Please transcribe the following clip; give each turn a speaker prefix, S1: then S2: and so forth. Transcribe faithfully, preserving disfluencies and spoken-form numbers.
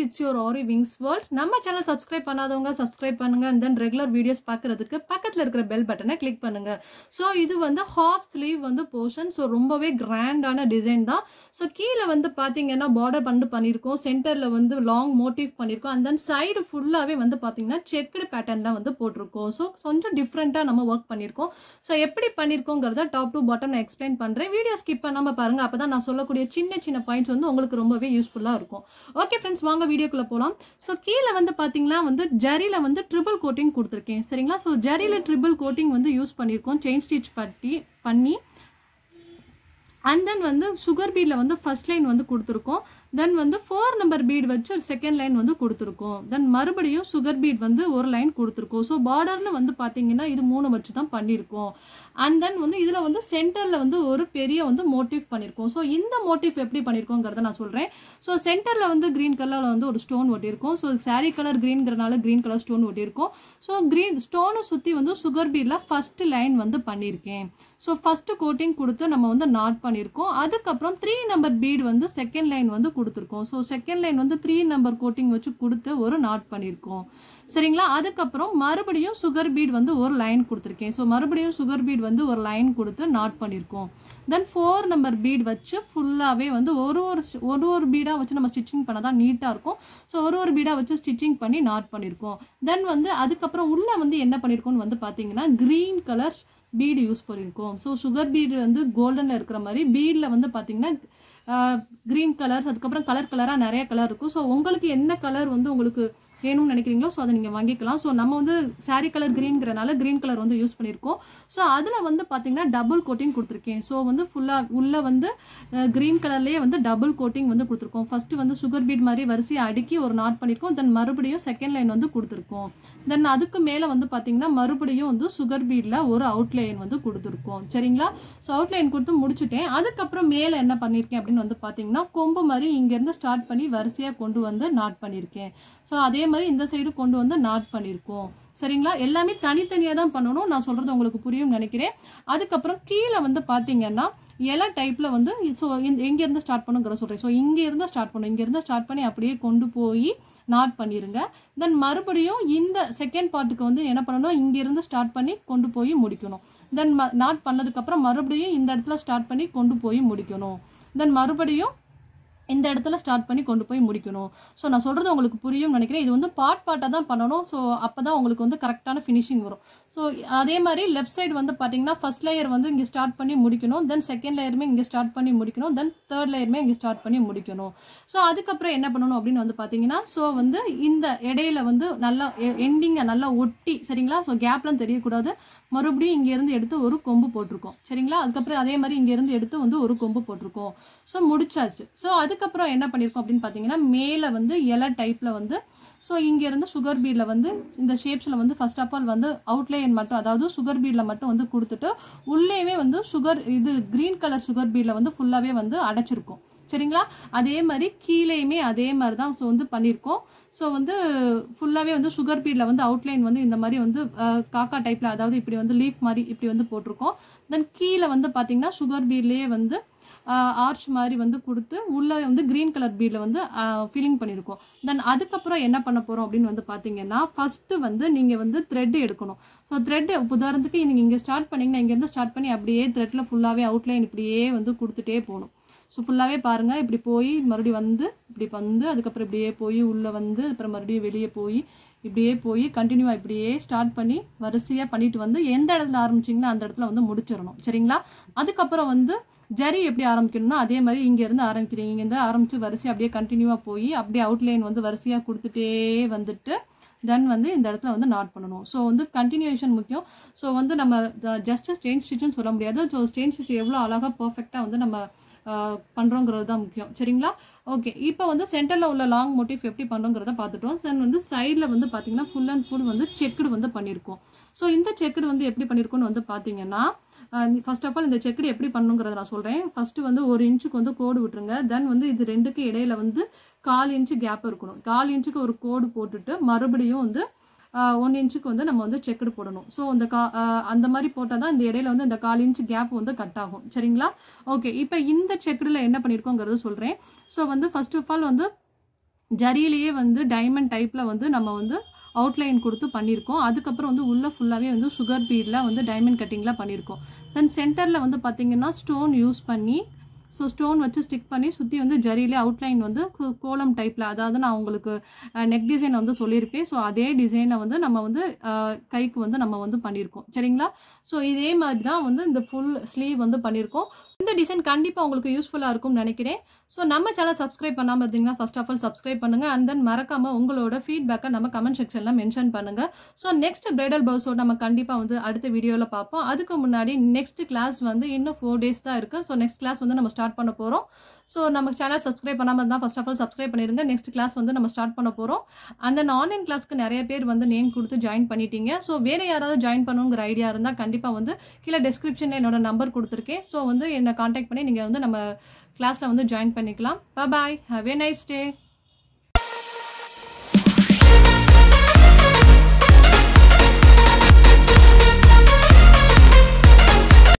S1: it's your Aariwingsworld. நம்ம channel subscribe பண்ணாதவங்க subscribe பண்ணுங்க and then regular videos பார்க்கிறதுக்கு பக்கத்துல இருக்கிற bell button-ஐ click பண்ணுங்க. So இது வந்து half sleeve வந்து portion. So ரொம்பவே கிராண்டான டிசைன் தான். So கீழ வந்து பாத்தீங்கன்னா border பண்ணி பண்ணிருக்கோம். சென்டர்ல வந்து long motif பண்ணிருக்கோம் and then side ஃபுல்லாவே வந்து பாத்தீங்கன்னா checked patternல வந்து போட்டுருக்கோம். So கொஞ்சம் டிஃபரண்டா நம்ம work பண்ணிருக்கோம். So எப்படி பண்ணிருக்கோம்ங்கறத top to bottom நான் explain பண்றேன். வீடியோ skip பண்ணாம பாருங்க. அப்பதான் நான் சொல்லக்கூடிய சின்ன சின்ன பாயிண்ட்ஸ் வந்து உங்களுக்கு ரொம்பவே யூஸ்ஃபுல்லா இருக்கும். ஓகே फ्रेंड्स வாங்க வீடியோக்குள்ள போலாம். சோ கீழ வந்து பாத்தீங்கன்னா வந்து ஜரில வந்து ட்ரிபிள் கோட்டிங் கொடுத்திருக்கேன். சரிங்களா? சோ ஜரில ட்ரிபிள் கோட்டிங் வந்து யூஸ் பண்ணிருக்கோம். செயின் ஸ்டிட்ச் பட்டி பண்ணி and then வந்து சுகர் பீட்ல வந்து ஃபர்ஸ்ட் லைன் வந்து கொடுத்திருக்கோம். then வந்து four number bead வச்சு செகண்ட் லைன் வந்து கொடுத்திருக்கோம். then மறுபடியும் சுகர் பீட் வந்து ஒரு லைன் கொடுத்திருக்கோம். சோ பார்டர்னு வந்து பாத்தீங்கன்னா இது மூணு வச்சு தான் பண்ணிருக்கோம். and then வந்து இதுல வந்து சென்டர்ல வந்து ஒரு பெரிய வந்து மோட்டிவ் பண்ணிருக்கோம். சோ இந்த மோட்டிவ் எப்படி பண்ணிருக்கோம்ங்கறத நான் சொல்றேன். சோ சென்டர்ல வந்து கிரீன் கலர்ல வந்து ஒரு ஸ்டோன் ஒட்டி இருக்கும். சோ சாரி கலர் கிரீன்ங்கறனால கிரீன் கலர் ஸ்டோன் ஒட்டி இருக்கும். சோ கிரீன் ஸ்டோனை சுத்தி வந்து சுகர் பீட்ல ஃபர்ஸ்ட் லைன் வந்து பண்ணிருக்கேன். சோ ஃபர்ஸ்ட் கோட்டிங் கொடுத்து நம்ம வந்து நாட் பண்ணிருக்கோம். அதுக்கு அப்புறம் த்ரீ நம்பர் பீட் வந்து செகண்ட் லைன் வந்து கொடுத்திருக்கோம். சோ செகண்ட் லைன் வந்து த்ரீ நம்பர் கோட்டிங் வச்சு கொடுத்து ஒரு நாட் பண்ணிருக்கோம். சரிங்களா? அதுக்கு அப்புறம் மறுபடியும் சுகர் பீட் வந்து ஒரு லைன் கொடுத்திருக்கேன். சோ மறுபடியும் சுகர் பீட் வந்து ஒரு லைன் கொடுத்து நாட் பண்ணிருக்கோம். தென் ஃபோர் நம்பர் பீட் வச்சு ஃபுல்லாவே வந்து ஒரு ஒரு ஒரு ஒரு பீடா வச்சு நம்ம ஸ்டிச்சிங் பண்ணாதான் நீட்டா இருக்கும். சோ ஒரு ஒரு பீடா வச்சு ஸ்டிச்சிங் பண்ணி நாட் பண்ணிருக்கோம். தென் வந்து அதுக்கப்புறம் உள்ள வந்து என்ன பண்ணிருக்கோம்னு வந்து பாத்தீங்கன்னா கிரீன் கலர் பீடு யூஸ் பண்ணிருக்கோம். ஸோ சுகர் பீடு வந்து கோல்டன்ல இருக்கிற மாதிரி பீட்ல வந்து பாத்தீங்கன்னா கிரீன் கலர்ஸ் அதுக்கப்புறம் கலர் கலரா நிறைய கலர் இருக்கும். ஸோ உங்களுக்கு என்ன கலர் வந்து உங்களுக்கு வேணும்னு நினைக்கிறீங்களோ ஸோ அதை நீங்க வாங்கிக்கலாம். ஸோ நம்ம வந்து சாரி கலர் கிரீன்ங்கிறனால கிரீன் கலர் வந்து யூஸ் பண்ணிருக்கோம். ஸோ அதுல வந்து பாத்தீங்கன்னா டபுள் கோட்டிங் கொடுத்துருக்கேன். ஸோ வந்து ஃபுல்லா உள்ள வந்து கிரீன் கலர்லயே வந்து டபுள் கோட்டிங் வந்து கொடுத்துருக்கோம். ஃபர்ஸ்ட் வந்து சுகர் பீட் மாதிரி வரிசையை அடுக்கி ஒரு நாட் பண்ணிருக்கோம். தென் மறுபடியும் செகண்ட் லைன் வந்து கொடுத்துருக்கோம். தென் அதுக்கு மேல வந்து பாத்தீங்கன்னா மறுபடியும் வந்து சுகர் பீட்ல ஒரு அவுட்லைன் வந்து கொடுத்துருக்கோம். சரிங்களா? ஸோ அவுட்லைன் கொடுத்து முடிச்சுட்டேன். அதுக்கப்புறம் மேல என்ன பண்ணிருக்கேன் அப்படின்னு வந்து பாத்தீங்கன்னா கொம்பு மாதிரி இங்க இருந்து ஸ்டார்ட் பண்ணி வரிசையா கொண்டு வந்து நாட் பண்ணிருக்கேன். ஸோ அதே மாதிரி இந்த சைடு கொண்டு வந்து நாட் பண்ணிருக்கோம். சரிங்களா? எல்லாமே தனித்தனியா தான் பண்ணணும். நான் சொல்றது உங்களுக்கு புரியும் நினைக்கிறேன். அதுக்கப்புறம் கீழே வந்து பாத்தீங்கன்னா எல்லா டைப்ல வந்து ஸோ எங்க இருந்து ஸ்டார்ட் பண்ணுங்கிற சொல்றேன். ஸோ இங்க இருந்து ஸ்டார்ட் பண்ணும். இங்க இருந்து ஸ்டார்ட் பண்ணி அப்படியே கொண்டு போய் நாட் பண்ணிருங்க. தென் மறுபடியும் இந்த செகண்ட் பார்ட்டுக்கு வந்து என்ன பண்ணணும், இங்க இருந்து ஸ்டார்ட் பண்ணி கொண்டு போய் முடிக்கணும். தென் நாட் பண்ணதுக்கு அப்புறம் மறுபடியும் இந்த இடத்துல ஸ்டார்ட் பண்ணி கொண்டு போய் முடிக்கணும். தென் மறுபடியும் இந்த இடத்துல ஸ்டார்ட் பண்ணி கொண்டு போய் முடிக்கணும். ஸோ நான் சொல்றது உங்களுக்கு புரியும் நினைக்கிறேன். இது வந்து பார்ட் பார்ட்டா தான் பண்ணணும். ஸோ அப்பதான் உங்களுக்கு வந்து கரெக்டான ஃபினிஷிங் வரும். ஸோ அதே மாதிரி லெஃப்ட் சைடு வந்து பாத்தீங்கன்னா ஃபர்ஸ்ட் லேயர் வந்து இங்க ஸ்டார்ட் பண்ணி முடிக்கணும். தென் செகண்ட் லேயருமே இங்க ஸ்டார்ட் பண்ணி முடிக்கணும். தென் தேர்ட் லேயருமே இங்க ஸ்டார்ட் பண்ணி முடிக்கணும். ஸோ அதுக்கப்புறம் என்ன பண்ணணும் அப்படின்னு வந்து பாத்தீங்கன்னா ஸோ வந்து இந்த இடையில வந்து நல்லா எண்டிங்க நல்லா ஒட்டி சரிங்களா? ஸோ கேப்லாம் தெரியக்கூடாது. மறுபடியும் இங்க இருந்து எடுத்து ஒரு கொம்பு போட்டிருக்கோம். சரிங்களா? அதுக்கப்புறம் அதே மாதிரி இங்க இருந்து எடுத்து வந்து ஒரு கொம்பு போட்டிருக்கோம். ஸோ முடிச்சாச்சு. ஸோ அதுக்கப்புறம் என்ன பண்ணிருக்கோம் அப்படின்னு பாத்தீங்கன்னா மேல வந்து இலை டைப்ல வந்து ஸோ இங்க இருந்து சுகர் பீட்ல வந்து இந்த ஷேப்ஸ்ல வந்து ஃபர்ஸ்ட் ஆஃப் ஆல் வந்து அவுட்லைன் மட்டும் அதாவது சுகர் பீட்ல மட்டும் வந்து கொடுத்துட்டு உள்ளேவே வந்து சுகர் இது கிரீன் கலர் சுகர் பீட்ல வந்து ஃபுல்லாவே வந்து அடைச்சிருக்கும். சரிங்களா? அதே மாதிரி கீழேயுமே அதே மாதிரி தான் ஸோ வந்து பண்ணிருக்கோம். ஸோ வந்து ஃபுல்லாவே வந்து சுகர் பீட்ல வந்து அவுட்லைன் வந்து இந்த மாதிரி வந்து காக்கா டைப்ல அதாவது இப்படி வந்து லீஃப் மாதிரி இப்படி வந்து போட்டிருக்கோம். தென் கீழே வந்து பாத்தீங்கன்னா சுகர் பீட்லயே வந்து ஆர்ச் மாதிரி வந்து கொடுத்து உள்ள வந்து கிரீன் கலர் பீட்ல வந்து ஃபில்லிங் பண்ணிருக்கோம். தென் அதுக்கப்புறம் என்ன பண்ண போறோம் அப்படின்னு வந்து பாத்தீங்கன்னா ஃபர்ஸ்ட் வந்து நீங்க வந்து த்ரெட் எடுக்கணும். ஸோ த்ரெட் உதாரணத்துக்கு நீங்க இங்க ஸ்டார்ட் பண்ணீங்கன்னா இங்க இருந்து ஸ்டார்ட் பண்ணி அப்படியே த்ரெட்ல ஃபுல்லாவே அவுட்லைன் இப்படியே வந்து கொடுத்துட்டே போகணும். ஸோ ஃபுல்லாவே பாருங்க இப்படி போய் மறுபடியும் வந்து இப்படி வந்து அதுக்கப்புறம் இப்படியே போய் உள்ள வந்து அப்புறம் மறுபடியும் வெளியே போய் இப்படியே போய் கண்டினியூவா இப்படியே ஸ்டார்ட் பண்ணி வரிசையா பண்ணிட்டு வந்து எந்த இடத்துல ஆரம்பிச்சீங்கன்னா அந்த இடத்துல வந்து முடிச்சிடணும். சரிங்களா? அதுக்கப்புறம் வந்து ஜரி எப்படி ஆரம்பிக்கணும்னா அதே மாதிரி இங்க இருந்து ஆரம்பிக்கிறீங்க. இங்க இருந்து ஆரம்பிச்சு வரிசையா அப்படியே கண்டினியூவா போய் அப்படியே அவுட்லைன் வந்து வரிசையா கொடுத்துட்டே வந்துட்டு தென் வந்து இந்த இடத்துல வந்து நாட் பண்ணணும். ஸோ வந்து கண்டினியூஷன் முக்கியம். ஸோ வந்து நம்ம ஜஸ்ட் ஸ்டெயின் ஸ்டிச்னு சொல்ல முடியாது. ஸோ ஸ்டெயின் ஸ்டிச் எவ்வளோ அழகா பர்ஃபெக்டா வந்து நம்ம பண்றோங்கிறது தான் முக்கியம். சரிங்களா? ஓகே, இப்போ வந்து சென்டர்ல உள்ள லாங் மோட்டிவ் எப்படி பண்றோங்கிறத பார்த்துட்டோம். தென் வந்து சைட்ல வந்து பாத்தீங்கன்னா ஃபுல் அண்ட் ஃபுல் வந்து செக்குடு வந்து பண்ணிருக்கோம். ஸோ இந்த செக்குடு வந்து எப்படி பண்ணிருக்கோம்னு வந்து பாத்தீங்கன்னா ஃபர்ஸ்ட் ஆஃப் ஆல் இந்த செக்குடு எப்படி பண்ணுங்கிறத நான் சொல்றேன். ஃபர்ஸ்ட் வந்து ஒரு இன்ச்சுக்கு வந்து கோடு விட்டுருங்க. தென் வந்து இது ரெண்டுக்கு இடையில வந்து கால் இன்ச்சு கேப் இருக்கணும். கால் இன்ச்சுக்கு ஒரு கோடு போட்டுட்டு மறுபடியும் வந்து ஒன் இன்ச்சுக்கு வந்து நம்ம வந்து செக்குடு போடணும். ஸோ அந்த கா அந்த மாதிரி போட்டால் தான் இந்த இடையில வந்து இந்த கால் இன்ச்சு கேப் வந்து கட் ஆகும். சரிங்களா? ஓகே, இப்போ இந்த செக்குடுல என்ன பண்ணியிருக்கோங்கிறத சொல்றேன். ஸோ வந்து ஃபர்ஸ்ட் ஆஃப் ஆல் வந்து ஜரியிலேயே வந்து டைமண்ட் டைப்பில் வந்து நம்ம வந்து அவுட்லைன் கொடுத்து பண்ணியிருக்கோம். அதுக்கப்புறம் வந்து உள்ளே ஃபுல்லாகவே வந்து சுகர் பீடில் வந்து டைமண்ட் கட்டிங்லாம் பண்ணியிருக்கோம். தென் சென்டரில் வந்து பார்த்திங்கன்னா ஸ்டோன் யூஸ் பண்ணி ஸோ ஸ்டோன் வச்சு ஸ்டிக் பண்ணி சுற்றி வந்து ஜரியிலே அவுட்லைன் வந்து கோலம் டைப்பில், அதாவது நான் உங்களுக்கு நெக் டிசைனை வந்து சொல்லியிருப்பேன். ஸோ அதே டிசைனை வந்து நம்ம வந்து கைக்கு வந்து நம்ம வந்து பண்ணியிருக்கோம். சரிங்களா? ஸோ இதே மாதிரி தான் வந்து இந்த ஃபுல் ஸ்லீவ் வந்து பண்ணியிருக்கோம். இந்த டிசைன் கண்டிப்பாக உங்களுக்கு யூஸ்ஃபுல்லாக இருக்கும்னு நினைக்கிறேன். ஸோ நம்ம சேனல் சப்ஸ்கிரைப் பண்ணாமல் இருந்தீங்கன்னா ஃபர்ஸ்ட் ஆஃப் ஆல் சப்ஸ்கிரைப் பண்ணுங்கள். அண்ட் தென் மறக்காமல் உங்களோட ஃபீட்பேக்கை நம்ம கமெண்ட் செக்ஷனில் மென்ஷன் பண்ணுங்கள். ஸோ நெக்ஸ்ட் பிரைடல் பிளவுஸோட நம்ம கண்டிப்பாக வந்து அடுத்த வீடியோவில் பார்ப்போம். அதுக்கு முன்னாடி நெக்ஸ்ட் கிளாஸ் வந்து இன்னும் ஃபோர் டேஸ் தான் இருக்குது. ஸோ நெக்ஸ்ட் கிளாஸ் வந்து நம்ம ஸ்டார்ட் பண்ண போகிறோம். ஸோ நம்ம சேனல் சப்ஸ்கிரைப் பண்ணாமல் இருந்தால் ஃபர்ஸ்ட் ஆஃப் ஆல் சப்ஸ்கிரைப் பண்ணிடுங்க. நெக்ஸ்ட் கிளாஸ் வந்து நம்ம ஸ்டார்ட் பண்ண போகிறோம். அந்த ஆன்லைன் கிளாஸ்க்கு நிறைய பேர் வந்து நேம் கொடுத்து ஜாயின் பண்ணிட்டீங்க. ஸோ வேறு யாராவது ஜாயின் பண்ணுங்கிற ஐடியா இருந்தால் கண்டிப்பாக வந்து கீழே டிஸ்கிரிப்ஷனில் என்னோட நம்பர் கொடுத்துருக்கேன். ஸோ வந்து என்னை காண்டாக்ட் பண்ணி நீங்கள் வந்து நம்ம கிளாஸில் வந்து ஜாயின் பண்ணிக்கலாம். Bye, have a nice day.